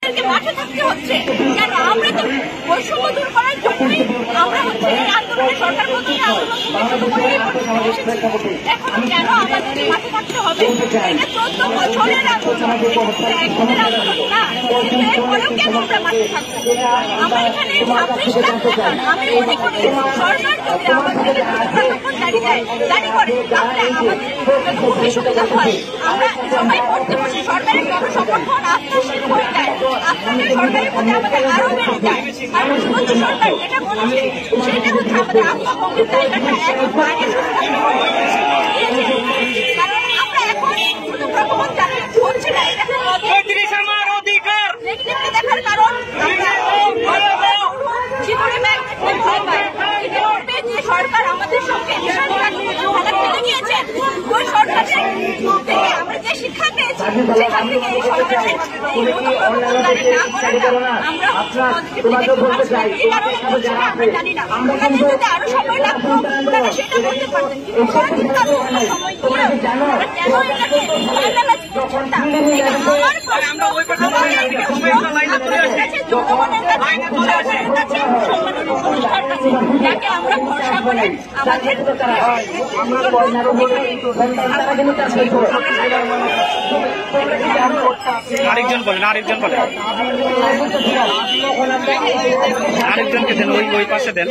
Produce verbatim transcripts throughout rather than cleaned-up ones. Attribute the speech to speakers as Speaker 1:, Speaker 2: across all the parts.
Speaker 1: মাঠে থাকতে হচ্ছে কেন? আমরা তো বৈষম্য দূর করার জন্যই আমরা হচ্ছে এই আন্দোলনে সরকার প্রতি আন্দোলন শুরু করে এসেছি। এখন কেন আমাদের মাঠে থাকতে হবে? এটা চোদ্দ বছরের আন্দোলন, একদিনের আন্দোলন না। কিন্তু এরপরেও কেন আমরা মাঠে থাকবো? আমার এখানে ছাব্বিশ লাখ টাকা আমি মনে করি সরকার যদি আমাদের প্রকল্প জারি দেয় জারি করে তাহলে আমাদের খুবই সুবিধা হয়। আমরা সবাই পড়তে বসে সরকারের জনসমর্থন আস্থাশীল হয়ে যায়, আস্থাশীল সরকারের প্রতি আমাদের আরো বেড়ে যায়। আর মুখ্যমন্ত্রী সরকার যেটা বলেছে সেটা হচ্ছে আমাদের আত্মভঙ্গের জায়গাটা একবারে কারণ আমরা এখন শুধু প্রকল্প জারি হচ্ছে না, এটা আমার অধিকার দেখার কারণ সরকার আমাদের সঙ্গে ফেলে গিয়েছেন। ওই সরকারের থেকে আমরা যে শিক্ষা পেয়েছি সেখান থেকে এই সরকারের আমরা আমরা জানি না ওনাদের যদি আরো সময় লাগতো ওনারা সেটা বলতে পারতেন, কিন্তু ওরা কিন্তু আরো সময় দিয়ে ওরা কেন এটাকে ফাইনালাইজ করছেন না? এটা আমার প্রশ্ন। আপনাদের কাছে জনগণের কাছে সরকারের কাছে সম্মানিত সংস্থার কাছে যাকে আমরা ভরসা করে আমাদের
Speaker 2: আরেকজন বলেন আরেকজন বলেন আরেকজনকে দেন, ওই ওই পাশে দেন।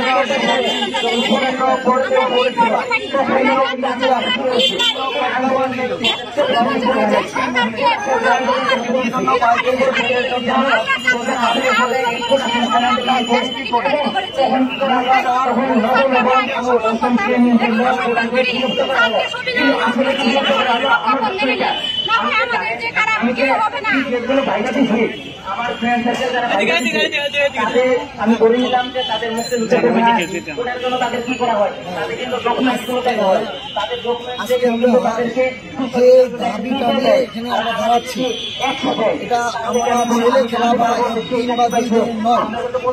Speaker 3: আমি বলে নিলাম যে তাদের মুখে ওটার জন্য তাদের কি করা হয়, তাদের কিন্তু ডকুমেন্টস হয়, তাদের ডকুমেন্টসকে
Speaker 4: দাবিটা নিয়ে এখানে আমরা দাঁড়াচ্ছি। এটা আমরা ছেলে খেলা বা তিন বা দুই দিনের নয়,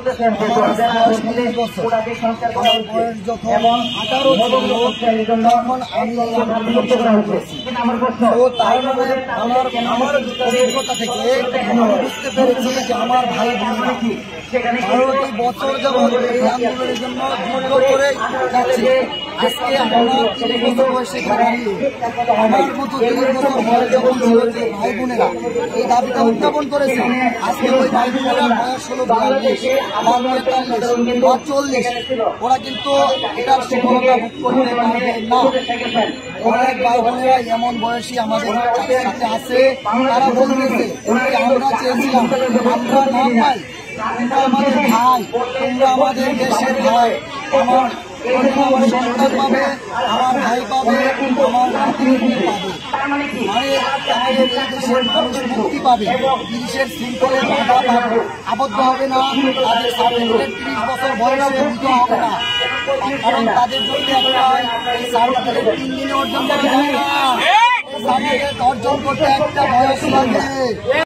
Speaker 4: আমার বয়স যখন আঠারো তখন আমি তো তার মানে আমার আমার অভিজ্ঞতা থেকে বুঝতে পেরেছি যে আমার ভাই বোনেরা বারোটি বছর যাবৎ এই আন্দোলনের জন্য যুদ্ধ করে যাচ্ছে। আজকে আমার তিরিশ বছর বয়সে দাঁড়িয়ে আমার মতো তিরিশ বছর বয়স যখন ছিল যে ভাই বোনেরা এই দাবিটা উত্থাপন করেছে, আজকে ওই ভাই বোনেরা বয়স হলো বিয়াল্লিশ বা তেতাল্লিশ বা চল্লিশ, ওরা কিন্তু এটার সফলতা ভোগ করতে পারবে না। অনেক ভাই বোনেরা এমন বয়সী আমাদের সাথে আছে, তারা বলতেছে আমরা চেয়েছিলাম আমরা না পাই, তোমরা আমাদের ভাই, তোমরা আমাদের দেশের ভাই, আমার আমার সন্তান পাবে, আমার ভাই পাবে, আমার নাতি পাবে, মানে আমাদের দেশের মানুষ মুক্তি পাবে, পুলিশের শৃঙ্খলে আবদ্ধ হবে না, তাদের সার্টিফিকেট ত্রিশ বছর বয়সে দিতে হবে না, কারণ তাদের জন্য একটা এই সার্টিফিকেট তিন দিনে অর্জন করা যায় না, সার্টিফিকেট অর্জন করতে একটা বয়স লাগে।